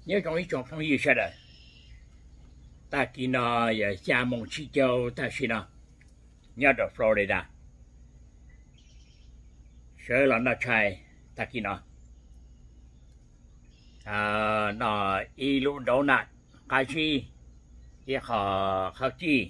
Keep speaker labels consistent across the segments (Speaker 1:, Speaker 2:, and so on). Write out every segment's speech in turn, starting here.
Speaker 1: nhớ trong ý trong phong yêu sao đấy ta kia nó giờ xa mong chi châu ta xin nó nhớ được Florida sợ là nó chạy ta kia nó y luôn đâu nè cái gì cái họ chi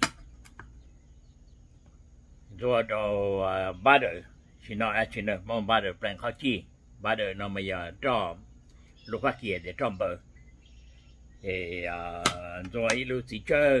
Speaker 1: rồi đồ ba đời chỉ nói chỉ nói mong ba đời plan họ chi ba đời nó mà giờ cho lúc phát kia để trong bờ thì rồi lúc chỉ chơi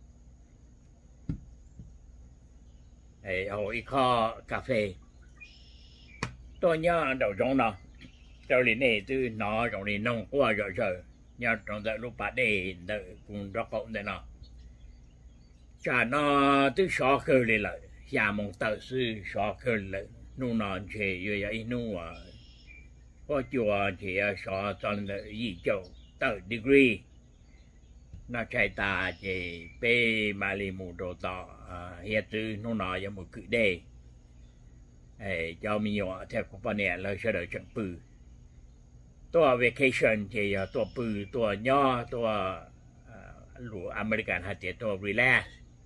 Speaker 1: thì hồi kho cà phê tôi nhớ đầu trong nó cho nên này từ nó trong này nông qua rồi nhớ trong đó lúc bà để cùng đó cộng đây nó chả nó từ sáu cơ lên lại nhà mong tự sư sáu cơ lại nu non chơi rồi ấy nu có chùa thì sáu trong là gì châu tự degree nó chạy ta thì pe mali mù đồ tọ hiện từ nu nó giống một cự đề cho mình nhỏ theo của bọn này là sẽ đợi chẳng bựตัวvacation ที่ตัวปือตัวย่อตัวหลูอเมริกันฮะเจตัว relax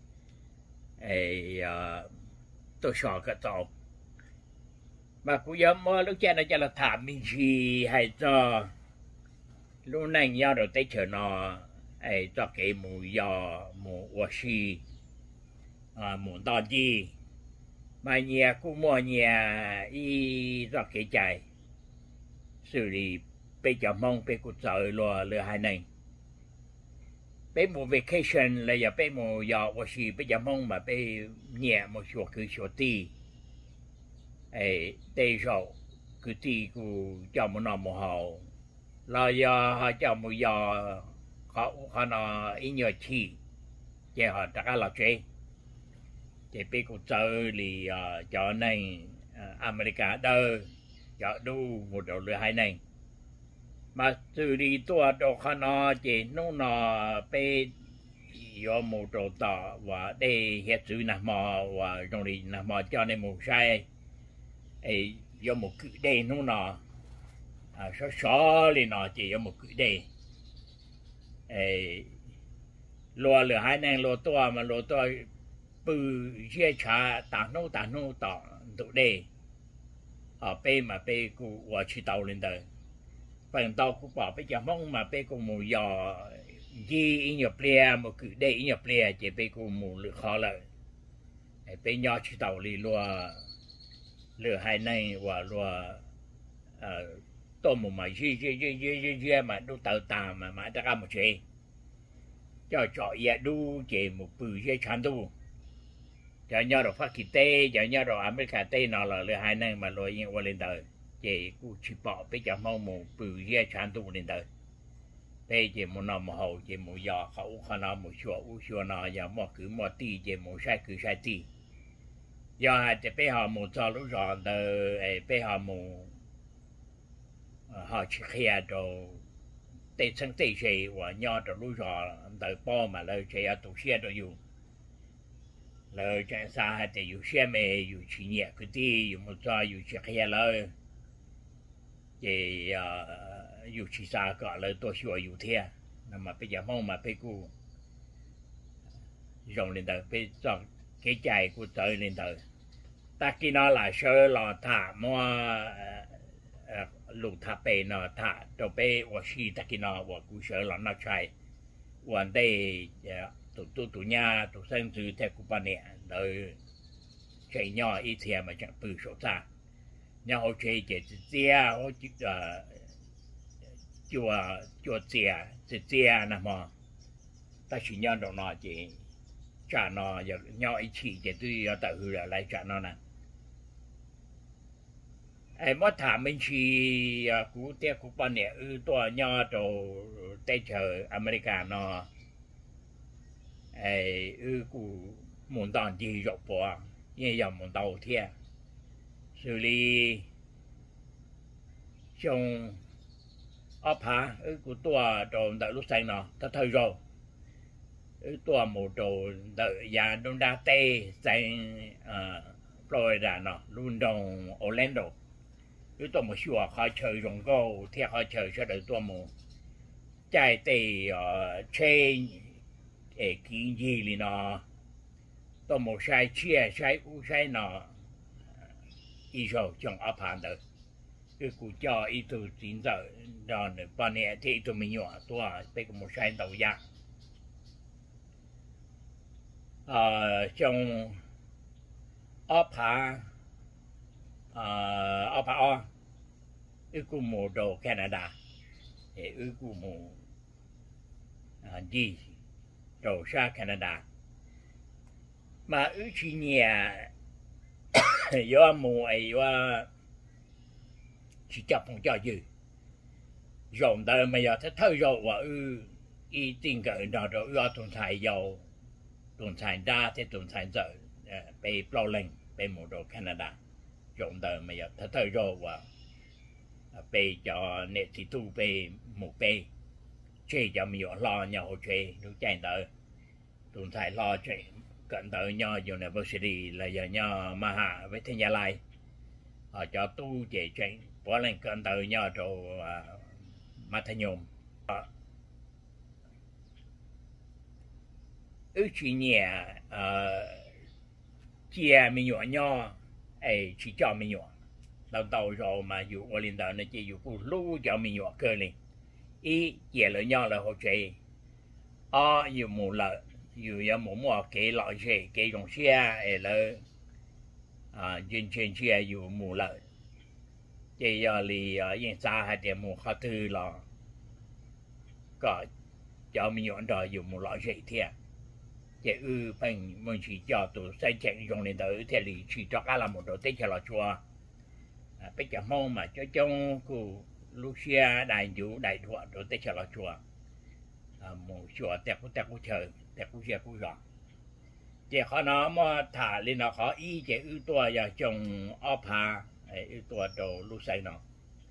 Speaker 1: ตัวชอก็ตอบมากูย้ำว่าลูกแจ้น่าจะละถามมิชีให้ตัวลูกนั่งย่อเราได้เชิญนอตัวเกหมูย่อหมูวัวชีหมูตอนจีมาเนี่ยกูมัวเนี่ยอีตัวเกใจxử lý bây giờ mong bây cuộc đời lừa hai này bây mùa vacation là giờ bây mùa giờ và gì bây giờ mong mà bây nhẹ một số cứ số ti đây rồi cứ ti của cho một nọ một hậu là giờ họ cho một giờ họ nó ý nhờ chi để họ tất cả là chơi thì bây cuộc đời thì cho này America đâu cho đủ một đầu lửa hai này mà xử lýตัวđồ khăn nó chỉ nó bị do một đồ tỏ và để hiện sự nằm mò và trong đi nằm mò cho nên một sai do một cự đề nó số thì nó chỉ do một cự đề lúa lửa hai này lúa to mà lúa to bự chia trả tảng nô tỏ tụ đề bây mà bây cô và chỉ tàu lên đời phần tàu cũng bảo bây giờ mong mà bây cô mù dò gì nhập lìa một cử đây nhập lìa chỉ bây cô mù lựa khó lợi bây nhỏ chỉ tàu đi lừa hai này và lừa tôm mà gì mà đu tàu tà mà ta làm một chuyện cho vậy đu chỉ một bự dây chán đu cho nhau rồi phát kỳ tê cho nhau rồi America tê nó là lừa hai này mà lừa như qua lên đời chỉ cứ chỉ bỏ bây giờ mong một bự dây chán tu lên đời bây giờ một năm một hậu chỉ một giờ khẩu khả năng một số nó giờ một cứ một tí chỉ một sai cứ sai tí giờ hai thì bây họ một giờ lúc rồi đời bây họ một họ chỉ kia rồi tê sinh tê gì và nhau rồi lúc rồi đời bao mà lời chỉ ở tổ xe rồi dùng lời trên xa hay thì dùng xe mê dùng chỉ nhẹ cái tí dùng một giờ dùng chỉ kia lời thì dùng chỉ xa gọi lời tôi sửa dùng thế mà bây giờ mong mà bây cô dùng lên đời bây giờ cái chạy của trời lên đời ta khi nó là sơ lò thả mua lục thả bê nó thả cho bê và xì ta khi nó và cú sơ là nó chạyวันได้ตัวnhàตัวsinh từ theo của bạn nè đời chạy nhỏ ít tiền mà chẳng bự số ta nhà họ chơi chỉ chia họ chùa chia nè mà ta chỉ nhận được nó chỉ trả nó giờ nhau ít chỉ để tôi tự hư là lại trả nó nè mất thả mình chỉ cú theo của bạn nèตัวnhỏ đồ tây trời America nó cú muốn đòn gì rồi bỏ như giờ muốn đầu thiên xử lý trong ấp hả củaตัวđồ đợi lúc xanh nó ta thời rồiตัวmột đồ đợi nhà đông đa tây xanh Florida nó luôn đồng Orlandoตัวmộtชัวเขาเชยรงก็เที่ยวเขาเชยเฉยตัวหมู在地车经济里呢，都冇晒车晒乌晒呢，以后将阿盘的，个股价一度真走，让人半年这都没有多啊，被个冇晒到呀。像阿盘阿盘啊，一股冇到加拿大，一股冇đi đầu xa Canada mà ở trên nhà do mùa ấy do chỉ chấp không cho gì rộng đời mà giờ thấy thôi rồi và ý tin cái đó rồi do tuần thái dầu tuần thái đa thế tuần thái giờ被 bao lên 被 một đồ Canada rộng đời mà giờ thấy thôi rồi và被 cho nệ thị tu 被 một 被chơi cho mình lo nhau hồ chơi lúc chạy tới tuần thái lo chơi cận tới nhau university là giờ nhau Maha với Thiên Gia Lai họ cho tu về chơi bỏ lên cận tới nhau rồi Mathanyom ở trên nhà chia mình nhỏ nhau ấy chỉ cho mình nhỏ đầu đầu rồi mà dù ở lên đó nó chỉ dù phụ lú cho mình nhỏ cơ lên ý về lợi nhau là hồ chơi dù mù lợi dù có một mùa cái loại gì cái dòng xe ấy là trên xe dù mù lợi chỉ giờ thì hiện xa hay để mù khó thư là có cho mình nhận rồi dù một loại gì thế chỉ mình chỉ cho tụi xây chạy dùng lên tới thì chỉ cho cả là một đồ tết cho là chùa bây giờ mong mà cho trong của Lucia đại chủ đại thuận đồ tết cho là chùa một chùa tết của trời tết của xe của giọt chỉ họ nó mà thả lên nó khó ý chỉ tua giờ trồng ốp hà tua đồ Lucia nó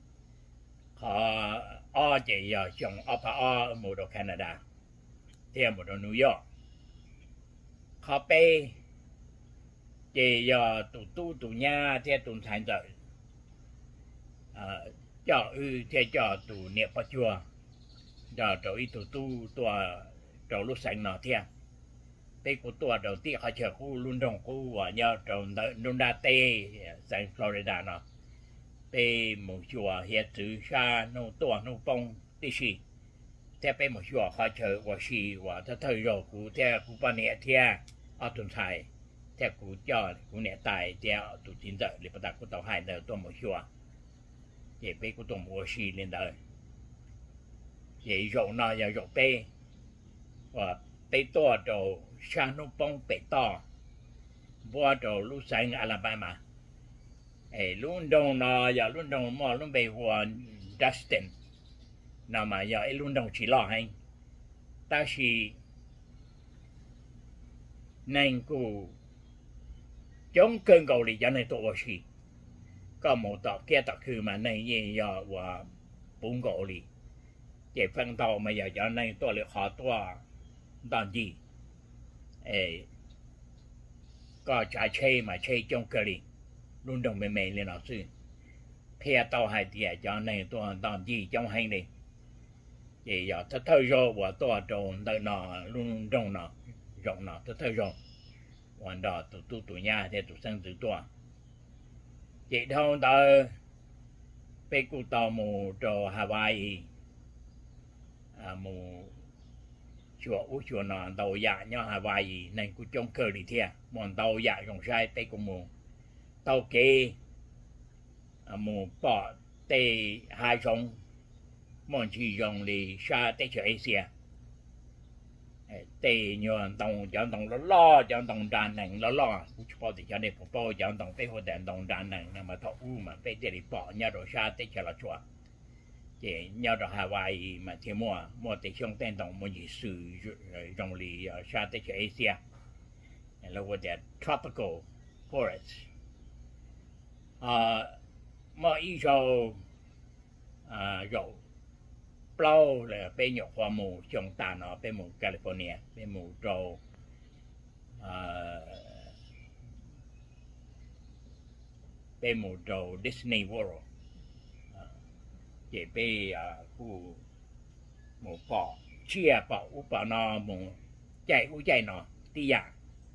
Speaker 1: họ chỉ giờ trồng ốp hà một đồ Canada thêm một đồ New York họ pe chỉ giờ tụ nhà theo tụ thành rồi cho theo cho tụ niệm Phật chùa cho rồi tụ cho lúc sáng nọ theo pe của tụ đầu tiên họ chờ khu luôn đồng khu và nhau trong Đông Đa Tây sang Florida nọ pe một chùa hiện từ xa nô tụ nô bông đi xí theo pe một chùa họ chờ và xí và thời rồi của theo của bạn nhẹ theo ở tuần thái theo của cho của nhẹ tài theo tụ chính giờ để bắt của tàu hải đời tôi một chùa để pe của tôi mua xí lên đời để rộng nọ và rộng pe và pe to đồ xa nô bông pe to qua đồ lúc sáng Alabama luôn đông nọ và luôn đông mà luôn về qua Dustin nào mà giờ luôn đông chỉ lo hay ta chỉ nên cô chống cơn cầu thì cho nên tôi chỉ có một tờ kia tờ khử mà này gì giờ và bốn cầu thì chỉ phân tàu mà giờ cho nên tôi được họ tôi làm gì có trái chơi mà chơi trong cơ đi luôn đồng mềm lên nó sư phe tàu hai tiệt cho nên tôi làm gì trong hành đi thì giờ thời rồi và tôi trồng tới nó luôn trồng nó rộng nó thời rồi hoàn đó tụ nhà thì tụ sang tự tôi chỉ thông tới pe cụ tàu mù cho Hawaii mù chùa nó tàu dạ nhau Hawaii nên cụ trong cơ đi theo mòn tàu dạ trong sai pe cụ mù tàu kê mù bỏ tê hai sông mòn chỉ dùng đi xa tê cho Asia tê nhon tông chọn tông lo chọn tông đàn nặng lo cũng cho thì cho nên phụ bao chọn tông tê hồ đàn đàn nặng mà thọ mà tê tê đi bỏ nhau rồi xa tê cho là chua chỉ nhau rồi Hawaii mà thì mua tê trong tên tông mua gì sử dùng đi xa tê cho Asia là what that tropical forest mà ý rồi rồi bao là bên nhục hoa mù trồng tàn ở bên mù California bên mù trầu bên mù trầu Disney World chỉ bên khu một bỏ chia bỏ u bỏ nó một chạy nó đi à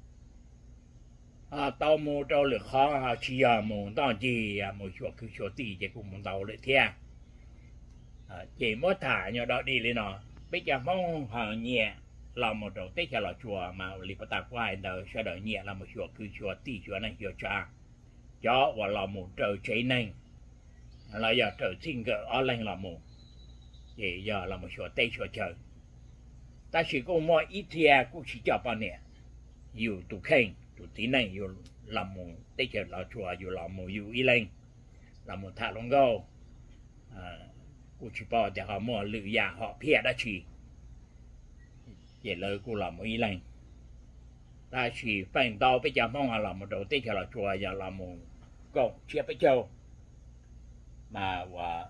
Speaker 1: tao mua trâu lửa khó chia một tao gì một chỗ cứ chỗ tí chỉ cũng một tàu lại theo chỉ mỗi thả nhau đó đi lên nó bây giờ mong hàng nhẹ là một đầu tết cho là chùa mà li bắt ta quay đời sẽ đợi nhẹ là một chỗ cứ chỗ tí chỗ này chỗ cha cho và là một trời cháy này là giờ trời sinh gỡ ở lên là một thì giờ là một chỗ tây chỗ trời ta chỉ có mỗi ít thì cũng chỉ cho bao nhiêu nhiều tụ khen tụ tí này nhiều làm một tây chỗ là chùa nhiều làm một nhiều ít lên là một thả lông gâu cũng chỉ bảo để họ mua lựa nhà họ phía đã chỉ vậy lời cũng làm một ít lên ta chỉ phải đào bây giờ mong là làm một đầu tây chỗ là chùa giờ làm một cổng chia bây châu mà và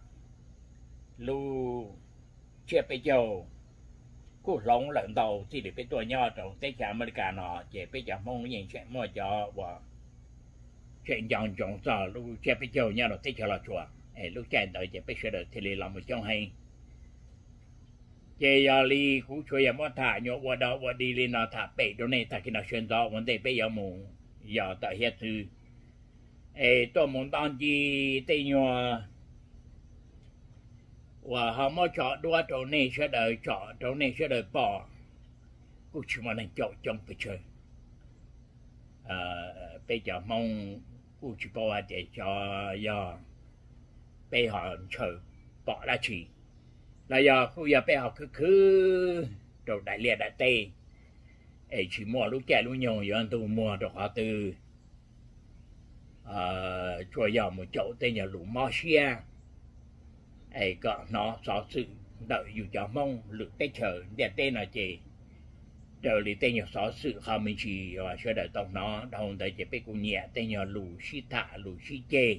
Speaker 1: lu chia bây châu cú lông lợn đầu thì để bây tuổi nhỏ đầu tây chỗ America nó chỉ bây giờ mong nhìn chuyện mua cho và chuyện dòng dòng giờ lu chia bây châu nhau đầu tây chỗ là chùa lúc chạy tới chỉ bây giờ thì làm một trong hay chỉ giờ li cú chơi mà thả nhọ qua đó qua đi lên nó thả bể chỗ này thả khi nào xuyên gió vấn đề bây giờ mù giờ tại hiện từ tôi muốn đón gì tây nhọ và họ mới chọn đua chỗ này sẽ đợi chọn chỗ này sẽ đợi bỏ cú chỉ mà nên chọn trong bây giờ bây giờ mong cú chỉ bỏ để cho giờ bây họ chờ bỏ ra chỉ là giờ khu giờ bây họ cứ đồ đại liệt đại tây chỉ mua lúc trẻ lúc nhiều giờ tôi mua đồ họ từ cho giờ một chỗ tên là lũ mò xia có nó xóa sự đợi dù cho mong lực tết chờ để tên là gì đợi lý tên là xóa sự họ mình chỉ và cho đợi tổng nó đồng thời chỉ biết cũng nhẹ tên là lũ xí thả lũ xí chê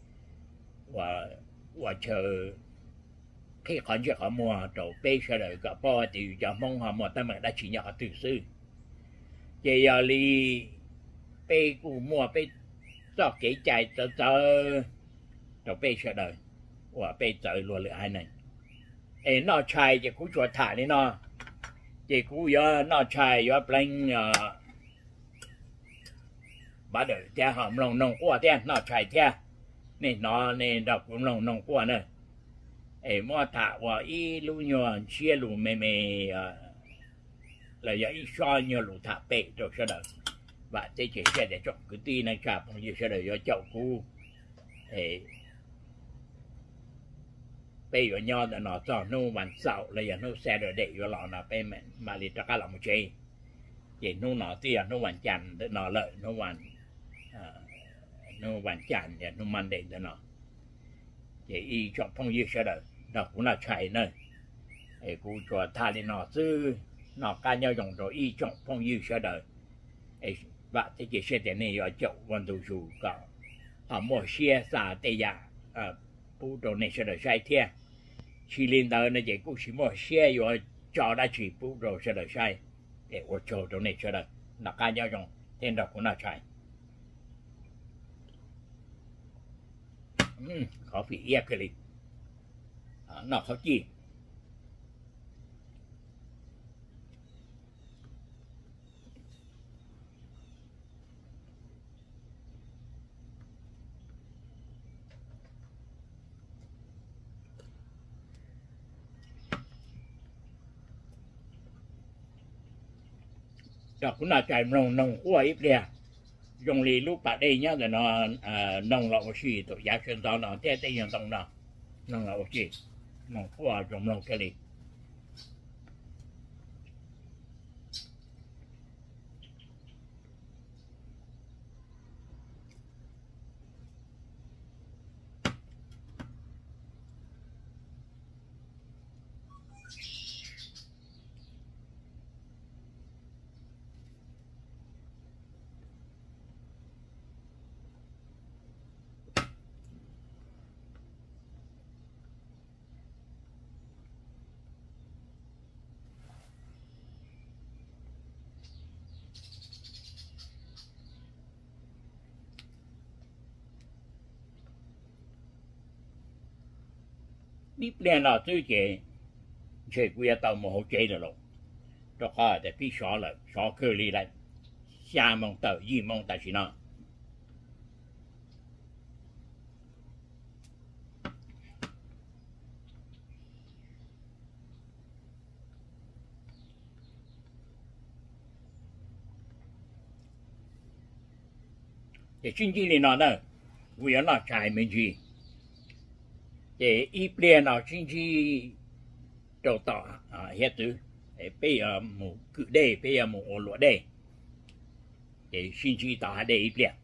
Speaker 1: và chờ khi khoản chuyện họ mua đồ bê cho đợi cả bao thì cho mong họ mua tâm mà đã chỉ nhận họ từ sư chỉ giờ li bê cũng mua bê cho cái chạy cho đồ bê cho đợi và bê trời luôn lại hai này nó chạy chỉ cũng cho thả đi nó chỉ cũng giờ nó chạy giờ bling bắt đầu theo họ lòng nông qua theo nó chạy theo nên nó nên đọc cũng lòng nông qua nữa mua thả và ít lũ nhọn chia lũ mềm là giờ ít so nhiều lũ thả bể rồi sau đó và thế chỉ sẽ để chọn cái tí này chả bao nhiêu sau đó do chậu cu bây giờ nhau là nó cho nó hoàn sạo là giờ nó sẽ được để cho nó là bên mà đi cho các lòng chơi vậy nó tiền nó hoàn chăn để nó lợi nó hoàn chăn để nó mang đến cho nó vậy y chọn phong nhiêu sau đó nó cũng là chạy nơi cú cho thà đi nó chứ nó cá nhau dùng rồi y chọn phong nhiêu sau đó và thế chỉ sẽ để này ở chậu quan đồ chủ cả họ mua xe xả tây giả bù đồ này sẽ được sai theo chỉ lên tới này chỉ cũng chỉ mua xe rồi cho đã chỉ bù đồ sẽ được sai để ở chỗ đồ này sẽ được nó cá nhau dùng tên đó cũng là chạy khó bị ép cái gì nó khó chi đó cũng là chạy nông qua ít đi dùng lì lúc bạn đây nhá rồi nó nông lậu gì tụi giá chuyên đó nó thế tây nhân tông đó nông lậu gì nông qua dùng nông cái gì đi lên là tôi chỉ 这个也到冇好借的咯，这下就比少了，少颗粒了，下蒙到一蒙但是呢。这经济里呢，为了财民去，这一边呢经济做到啊，遐度，比冇good day，比冇落day，经济到下day一边，